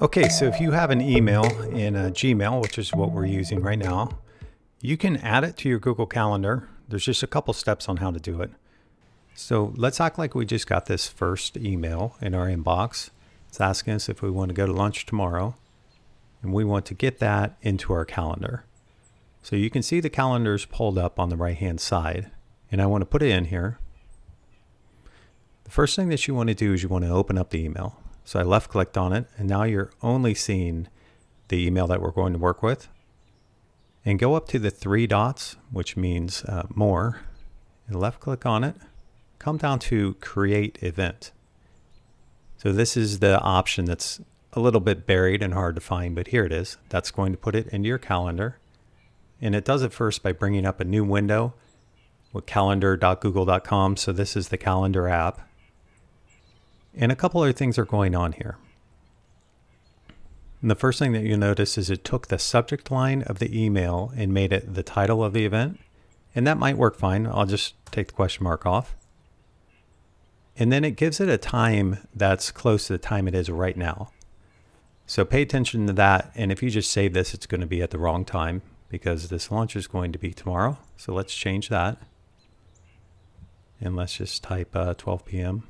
Okay, so if you have an email in Gmail, which is what we're using right now, you can add it to your Google Calendar. There's just a couple steps on how to do it. So let's act like we just got this first email in our inbox. It's asking us if we want to go to lunch tomorrow, and we want to get that into our calendar. So you can see the calendar's pulled up on the right-hand side, and I want to put it in here. The first thing that you want to do is you want to open up the email. So I left-clicked on it, and now you're only seeing the email that we're going to work with. And go up to the three dots, which means more, and left-click on it. Come down to Create Event. So this is the option that's a little bit buried and hard to find, but here it is. That's going to put it into your calendar. And it does it first by bringing up a new window with calendar.google.com. So this is the calendar app. And a couple other things are going on here. And the first thing that you notice is it took the subject line of the email and made it the title of the event. And that might work fine. I'll just take the question mark off. And then it gives it a time that's close to the time it is right now. So pay attention to that. And if you just save this, it's going to be at the wrong time because this lunch is going to be tomorrow. So let's change that. And let's just type 12 p.m.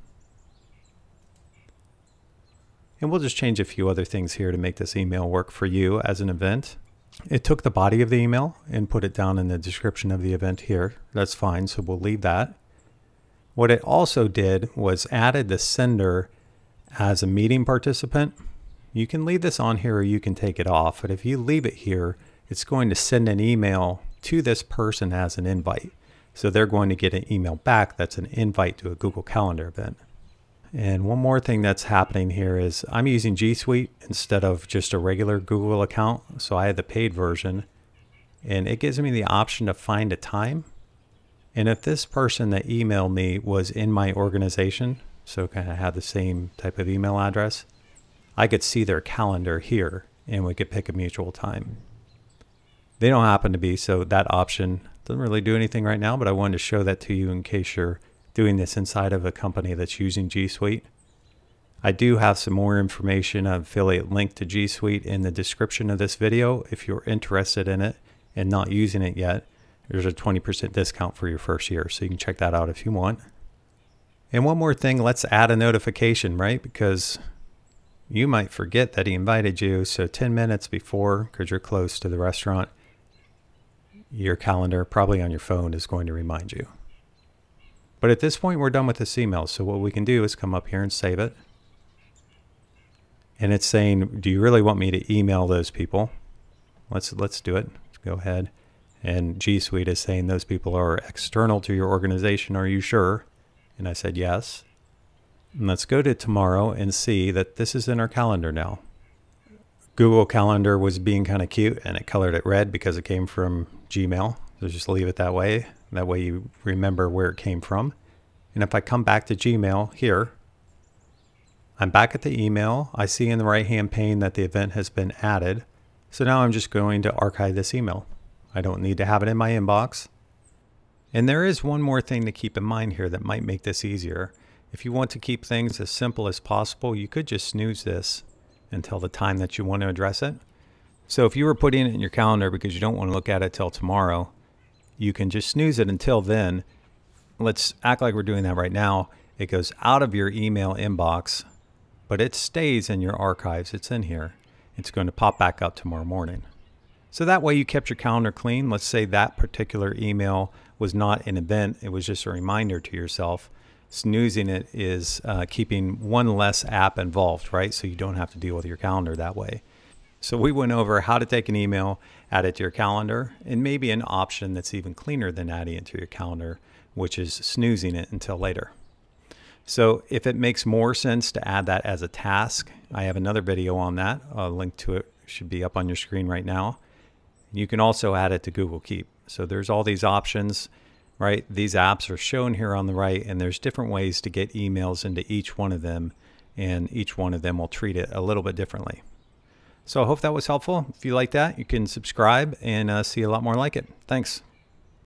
And we'll just change a few other things here to make this email work for you as an event. It took the body of the email and put it down in the description of the event here. That's fine, so we'll leave that. What it also did was added the sender as a meeting participant. You can leave this on here or you can take it off, but if you leave it here, it's going to send an email to this person as an invite. So they're going to get an email back that's an invite to a Google Calendar event. And one more thing that's happening here is I'm using G Suite instead of just a regular Google account. So I have the paid version, and it gives me the option to find a time. And if this person that emailed me was in my organization, so kind of had the same type of email address, I could see their calendar here and we could pick a mutual time. They don't happen to be, so that option doesn't really do anything right now, but I wanted to show that to you in case you're doing this inside of a company that's using G Suite. I do have some more information, an affiliate link to G Suite in the description of this video. If you're interested in it and not using it yet, there's a 20% discount for your first year. So you can check that out if you want. And one more thing, let's add a notification, right? Because you might forget that he invited you. So 10 minutes before, because you're close to the restaurant, your calendar, probably on your phone, is going to remind you. But at this point, we're done with this email. So what we can do is come up here and save it. And it's saying, do you really want me to email those people? Let's do it. Let's go ahead. And G Suite is saying those people are external to your organization. Are you sure? And I said yes. And let's go to tomorrow and see that this is in our calendar now. Google Calendar was being kind of cute and it colored it red because it came from Gmail. So just leave it that way. That way you remember where it came from. And if I come back to Gmail here, I'm back at the email. I see in the right-hand pane that the event has been added. So now I'm just going to archive this email. I don't need to have it in my inbox. And there is one more thing to keep in mind here that might make this easier. If you want to keep things as simple as possible, you could just snooze this until the time that you want to address it. So if you were putting it in your calendar because you don't want to look at it till tomorrow, you can just snooze it until then. Let's act like we're doing that right now. It goes out of your email inbox, but it stays in your archives. It's in here. It's going to pop back up tomorrow morning. So that way you kept your calendar clean. Let's say that particular email was not an event. It was just a reminder to yourself. Snoozing it is keeping one less app involved, right? So you don't have to deal with your calendar that way. So we went over how to take an email, add it to your calendar, and maybe an option that's even cleaner than adding it to your calendar, which is snoozing it until later. So if it makes more sense to add that as a task, I have another video on that. A link to it should be up on your screen right now. You can also add it to Google Keep. So there's all these options, right? These apps are shown here on the right, and there's different ways to get emails into each one of them, and each one of them will treat it a little bit differently. So I hope that was helpful. If you like that, you can subscribe and see a lot more like it. Thanks.